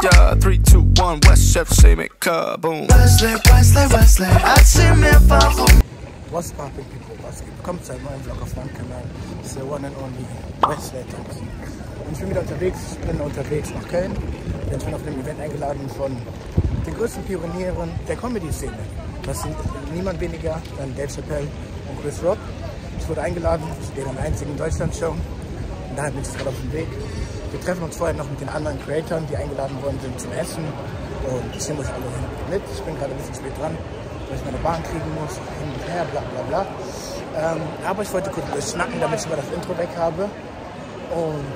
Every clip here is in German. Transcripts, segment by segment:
Yeah, 3, 2, 1, West Chef, say me kaboom. Wesley, erzähl mir warum. What's poppin' people, was geht? Willkommen zu einem neuen Vlog auf meinem Kanal. Das ist der one and only Wesley Talks. Und ich bin wieder unterwegs, nach Köln. Ich bin auf einem Event eingeladen von den größten Pionieren der Comedy-Szene. Das sind niemand weniger als Dave Chappelle und Chris Rock. Ich wurde eingeladen zu deren einzigen Deutschland-Show. Und daher bin ich gerade auf dem Weg. Wir treffen uns vorher noch mit den anderen Creatoren, die eingeladen worden sind zum Essen. Und ich nehme euch alle mit. Ich bin gerade ein bisschen spät dran, weil ich meine Bahn kriegen muss, hin und her, bla bla bla. Aber ich wollte kurz schnacken, damit ich mal das Intro weg habe. Und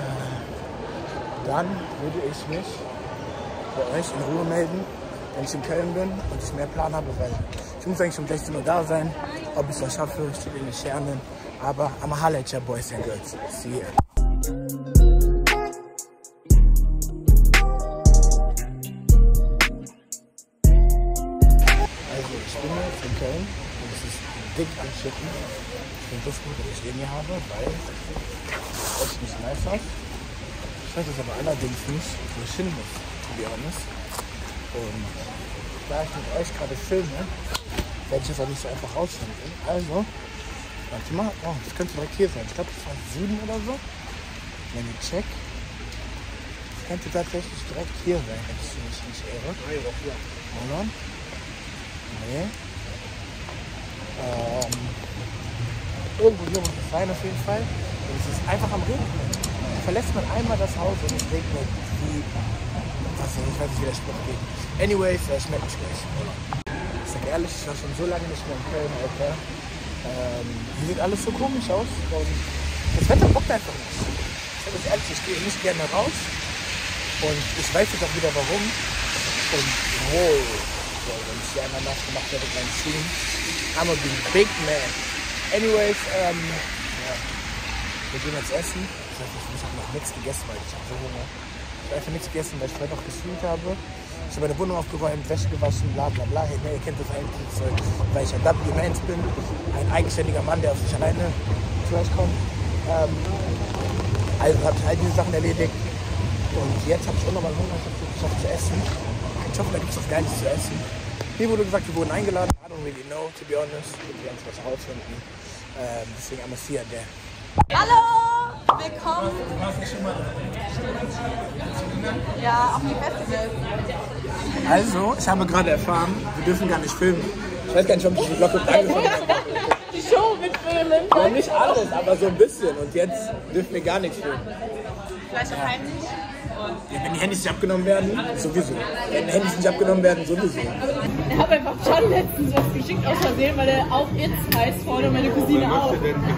dann würde ich mich bei euch in Ruhe melden, wenn ich in Köln bin und ich mehr Plan habe, weil ich muss eigentlich um 16 Uhr da sein. Ob ich es noch schaffe, steht in den Sternen. Aber I'm a holla at your boys and girls. See you. Also ich bin jetzt in Köln und es ist dick am Schicken. Ich finde das gut, dass ich den hier habe, weil es echt nicht nice aus. Ich weiß jetzt aber allerdings nicht, wo ich hin muss, to be honest. Und da ich mit euch gerade filme, werde ich das auch nicht so einfach rausfinden. Also, warte mal, oh, das könnte direkt hier sein. Ich glaube, das war Süden oder so. Wenn ich check, das könnte tatsächlich direkt hier sein, wenn ich mich nicht irre. Oder? Nee. Irgendwo hier muss es sein auf jeden Fall. Und es ist einfach am Regnen. Verlässt man einmal das Haus und es regnet wie... Also ich weiß nicht, wie der Spruch geht. Anyways, schmeckt mich gleich. Ich sag ehrlich, ich war schon so lange nicht mehr in Köln, Alter. Hier sieht alles so komisch aus und das Wetter bockt einfach nicht. Ich sag euch ehrlich, ich gehe nicht gerne raus und ich weiß jetzt auch wieder warum. Und wow, so, wenn ich hier einmal nachgemacht werde mit meinen Schuhen, I'm a big man. Anyways, ja, wir gehen jetzt essen. Ich habe noch nichts gegessen, weil ich habe so Hunger. Ich habe einfach nichts gegessen, weil ich vorher noch gefühlt habe. Ich habe meine Wohnung aufgeräumt, Wäsche gewaschen, bla bla bla. Hey, ihr kennt das eigentlich, weil ich ein W-Mans bin. Ein eigenständiger Mann, der auf sich alleine zurechtkommt. Also habe ich all diese Sachen erledigt. Und jetzt habe ich auch nochmal Hunger, ich habe es geschafft zu essen. Ich hoffe, da gibt es was Geiles zu essen. Mir wurde gesagt, wir wurden eingeladen. I don't really know, to be honest. Wir werden es was herausfinden. Deswegen I'm a see there. Hallo! Willkommen! Ja, auf die Festivals. Also, ich habe gerade erfahren, wir dürfen gar nicht filmen. Ich weiß gar nicht, ob ich die Glocke angefangen habe. Die Show mitfilmen. Ja, nicht alles, aber so ein bisschen. Und jetzt dürfen wir gar nichts filmen. Vielleicht auch heimlich. Ja, wenn die Handys nicht abgenommen werden, sowieso. Wenn die Handys nicht abgenommen werden, sowieso. Ich habe einfach John letztens was geschickt aus Versehen, weil er auch It's heißt vorne, meine Cousine auch.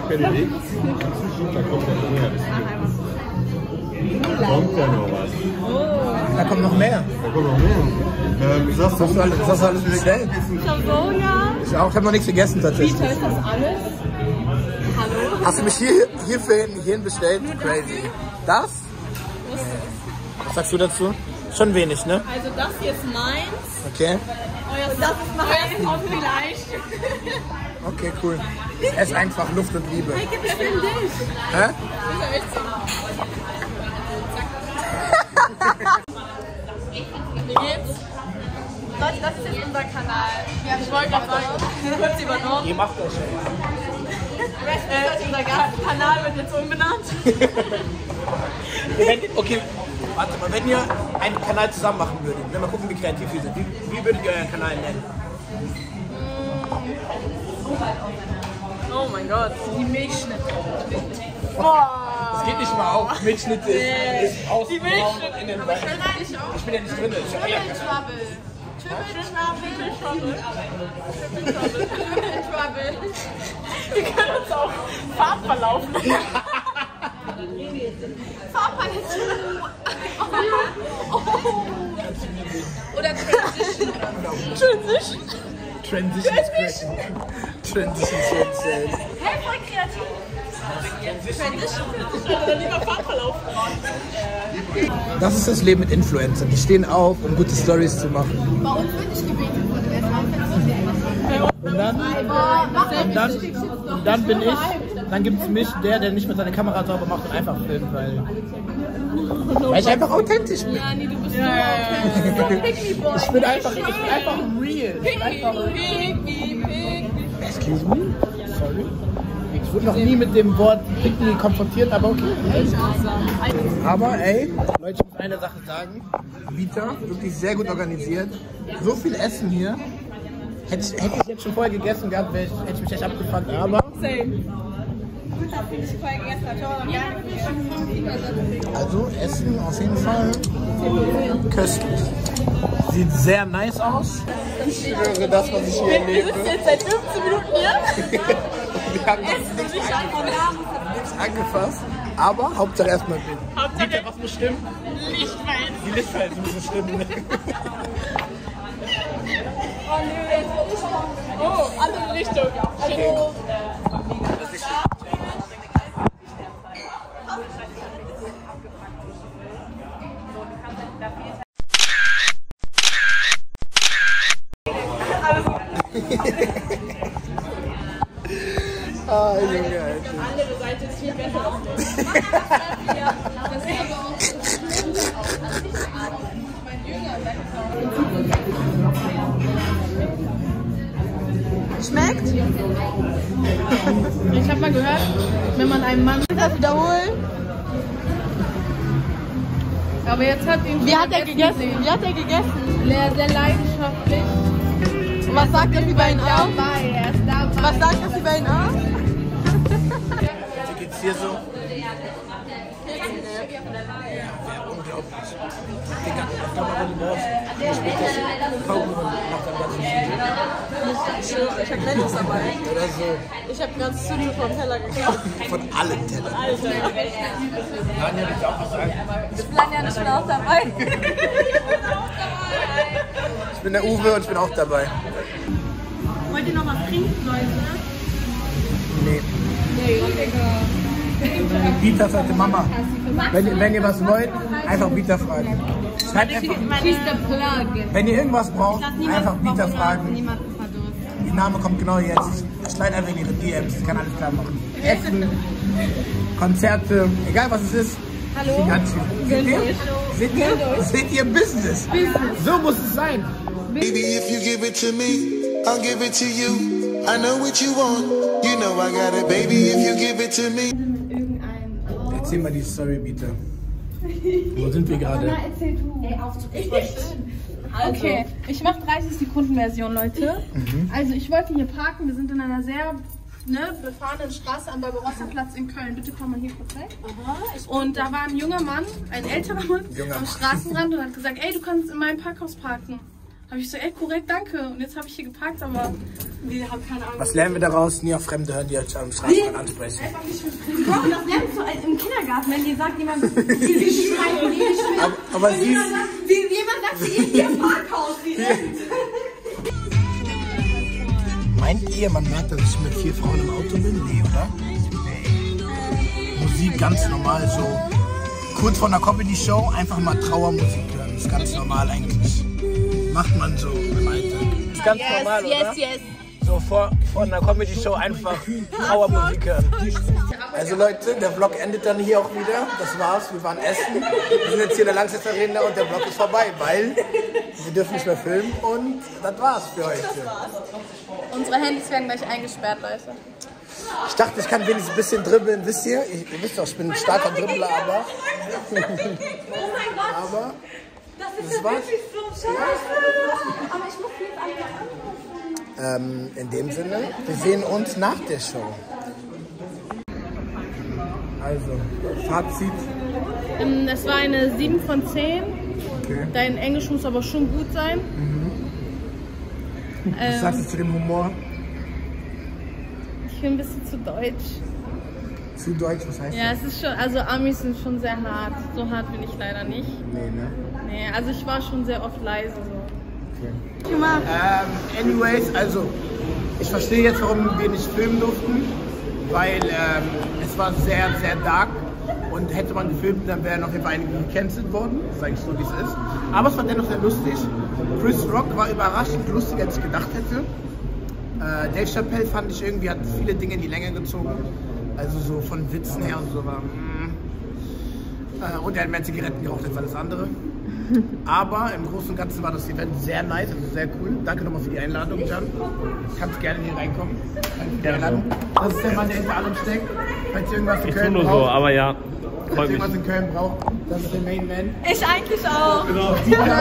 Da kommt ja noch was. Oh. Da kommt noch mehr. Da kommt noch mehr. Das hast du alles bestellt? Champagner. Ich auch. Ich habe noch nichts gegessen Wie tatsächlich. teuer ist das alles? Hallo? Hast du mich hierhin bestellt? Crazy. Das? Was sagst du dazu? Schon wenig, ne? Also das hier ist meins. Okay. Und das ist meins. Auch vielleicht. Okay, cool. Es ist einfach Luft und Liebe. Ich bin dich. Hä? Das ist echt so. Wie geht's? Leute, das ist jetzt unser Kanal. Ja, ich wollte gerade sagen, kurz übernommen. Ihr macht das schon. Unser Kanal wird jetzt umbenannt. Okay, warte mal, wenn ihr einen Kanal zusammen machen würdet, wenn wir gucken, wie kreativ ihr seid, wie würdet ihr euren Kanal nennen? Oh mein Gott, die Milchschnitte. Das geht nicht mal auf. Milchschnitte ist aus Die Milchschnitte. in den Wein. Ich bin ja nicht drin. Ich hab ja Trouble. Wir können uns auch Farben verlaufen. Farbpalette. Oder Transition. Transition ist crazy. Transition ist insane. Hey, voll kreativ. Transition. Oder lieber Farbverlauf. Das ist das Leben mit Influencern. Die stehen auf, um gute Stories zu machen. Bei uns wird nicht gebetet von der Und dann bin ich, dann gibt es mich, der nicht mit seiner Kamera sauber macht und einfach filmt, weil Weil ich einfach authentisch bin. Ja, nee, du bist so authentisch. Ich bin einfach real. Excuse me? Sorry. Ich wurde noch nie mit dem Wort Pick me konfrontiert, aber okay. Aber ey, Leute, ich muss eine Sache sagen. Vita, wirklich sehr gut organisiert. So viel Essen hier. Hätte ich jetzt schon vorher gegessen gehabt, hätte ich mich echt abgefuckt, aber... Also Essen auf jeden Fall köstlich. Sieht sehr nice aus. Ich schwöre, das, was ich hier erlebe. Wir sitzen jetzt seit 15 Minuten hier. Wir haben nichts angefasst, aber Hauptsache erstmal Bild. Hauptsache, was muss stimmen? Lichtweiß. Die Lichtverhältnisse müssen stimmen. Oh, andere Richtung. Okay. Ah, Junge, Alter. Die andere Seite ist viel besser. Schmeckt? Ich habe mal gehört, wenn man einem Mann Das wiederholen. aber jetzt hat ihn Wie hat er gegessen? sehr leidenschaftlich. Und was sagt das über ihn aus? Dabei, er ist dabei. Was sagt das über ihn aus? Wie geht's dir so? Unglaublich. Digga, ich glaube, wenn du brauchst, du spielst das Kaugummi nach deinem ganzen Spiel. Ich hab Mentos dabei. Oder so. Ich hab ganz Zündel vom Teller gekauft. Von allen Tellern. Daniel, willst du auch was sagen? Ich bin ja nicht mehr auch dabei. Ich bin der Uwe und ich bin auch dabei. Wollt ihr noch was trinken, Leute? Nee. Vita sagte Mama, wenn ihr was wollt, einfach Vita fragen. Schreibt einfach, wenn ihr irgendwas braucht, einfach Vita fragen. Ihr Name kommt genau jetzt. Schreibt einfach in ihre DMs, ich kann alles klar machen. Essen, Konzerte, egal was es ist. Hallo? Seht ihr Business? So muss es sein. Baby, if you give it to me, I'll give it to you. I know what you want, you know I got it. Baby, if you give it to me. Erzähl mal die Story, bitte. Wo sind wir gerade? Okay, ich mache 30 Sekunden Version, Leute. Also ich wollte hier parken, wir sind in einer sehr befahrenen Straße am Barbarossa-Platz in Köln. Bitte komm mal hier kurz weg. Und da war ein junger Mann, ein älterer Mann, am Straßenrand und hat gesagt, ey, du kannst in meinem Parkhaus parken. Habe ich so, ey, korrekt, danke. Und jetzt habe ich hier geparkt, aber wir haben keine Ahnung. Was lernen wir daraus? Nie auf Fremde hören, die euch am Straßenrand ansprechen. Einfach nicht mit Bro, das lernst du im Kindergarten, wenn dir sagt jemand, wie schreiben, aber sie jemand sagt, sie ist hier im Parkhaus, wie Meint ihr, man merkt, dass ich mit 4 Frauen im Auto bin? Nee, oder? Nee. Musik ganz normal, so kurz vor einer Comedy-Show einfach mal Trauermusik hören. Das ist ganz normal eigentlich. Macht man so im Alltag. Das ist ganz normal, oder? yes. So vor einer Comedy-Show einfach Trauermusik hören. Also Leute, der Vlog endet dann hier auch wieder. Das war's, wir waren essen. Wir sind jetzt hier in der Lanxess Arena und der Vlog ist vorbei, weil wir dürfen nicht mehr filmen und das war's für heute. Unsere Handys werden gleich eingesperrt, Leute. Ich dachte, ich kann wenigstens ein bisschen dribbeln, wisst ihr? Ihr wisst doch, ich bin ein starker Dribbler, aber... Oh mein Gott! Aber... Das ist wirklich so scheiße! Aber ich muss jetzt einfach in dem Sinne, wir sehen uns nach der Show. Also, Fazit. Es war eine 7 von 10. Okay. Dein Englisch muss aber schon gut sein. Was sagst du zu dem Humor? Ich bin ein bisschen zu deutsch. Zu deutsch, was heißt Ja, das? es ist schon, also Amis sind schon sehr hart. So hart bin ich leider nicht. Nee, ne? Nee, also ich war schon sehr oft leise so. Okay. Anyways, also, ich verstehe jetzt, warum wir nicht filmen durften, weil es war sehr, sehr dark und hätte man gefilmt, dann wären auf jeden Fall einige gecancelt worden, sage ich so, wie es ist. Aber es war dennoch sehr lustig. Chris Rock war überraschend lustiger, als ich gedacht hätte. Dave Chappelle fand ich irgendwie, hat viele Dinge in die Länge gezogen, also so von Witzen her und so war. Und er hat mehr Zigaretten geraucht als alles andere. Aber im Großen und Ganzen war das Event sehr nice, also sehr cool. Danke nochmal für die Einladung, Jan. Kannst gerne hier reinkommen. Das ist der Mann, der hinter allem steckt. Falls ihr irgendwas in Köln braucht. So, aber ja. Falls ihr irgendwas in Köln braucht, das ist der Main Man. Ich eigentlich auch. Genau.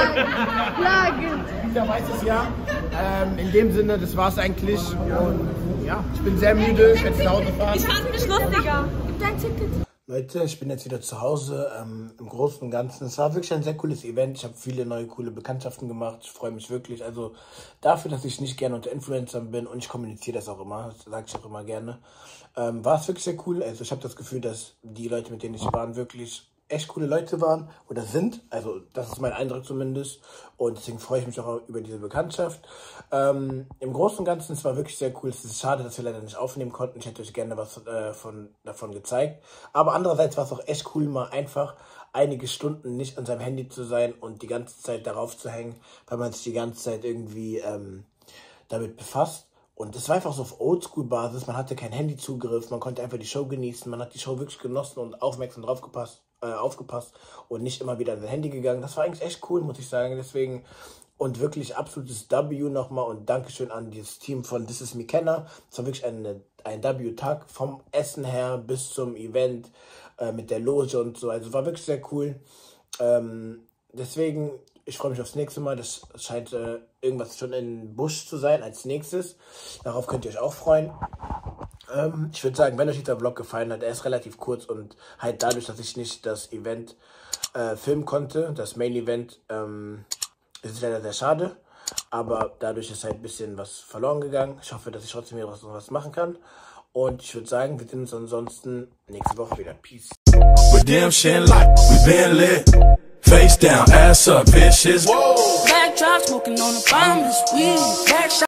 Jeder weiß es ja. In dem Sinne, das war's eigentlich. Und ja, ich bin sehr müde, ich werde zu Hause fahren. Ich fand mich lustiger. Gib dein Ticket. Leute, ich bin jetzt wieder zu Hause. Im Großen und Ganzen, es war wirklich ein sehr cooles Event. Ich habe viele neue, coole Bekanntschaften gemacht. Ich freue mich wirklich. Also dafür, dass ich nicht gerne unter Influencern bin und ich kommuniziere das auch immer, das sage ich auch immer gerne, war es wirklich sehr cool. Also ich habe das Gefühl, dass die Leute, mit denen ich war, wirklich echt coole Leute waren oder sind. Also das ist mein Eindruck zumindest. Und deswegen freue ich mich auch über diese Bekanntschaft. Im Großen und Ganzen, es war wirklich sehr cool. Es ist schade, dass wir leider nicht aufnehmen konnten. Ich hätte euch gerne was davon gezeigt. Aber andererseits war es auch echt cool, mal einfach einige Stunden nicht an seinem Handy zu sein und die ganze Zeit darauf zu hängen, weil man sich die ganze Zeit irgendwie damit befasst. Und es war einfach so auf Oldschool-Basis. Man hatte keinen Handyzugriff, man konnte einfach die Show genießen. Man hat die Show wirklich genossen und aufmerksam drauf aufgepasst und nicht immer wieder an sein Handy gegangen. Das war eigentlich echt cool, muss ich sagen. Deswegen und wirklich absolutes W nochmal und Dankeschön an dieses Team von This Is Me Kenner. Es war wirklich ein W-Tag vom Essen her bis zum Event mit der Loge und so. Also war wirklich sehr cool. Deswegen, ich freue mich aufs nächste Mal. Das scheint irgendwas schon in Busch zu sein als nächstes. Darauf könnt ihr euch auch freuen. Ich würde sagen, wenn euch dieser Vlog gefallen hat, er ist relativ kurz und halt dadurch, dass ich nicht das Event filmen konnte, das Main Event, ist es leider sehr schade. Aber dadurch ist halt ein bisschen was verloren gegangen. Ich hoffe, dass ich trotzdem hier was machen kann. Und ich würde sagen, wir sehen uns ansonsten nächste Woche wieder. Peace. Redemption like we been lit. Face down, ass up, bitches. Backdrop smoking on the bomb this weed.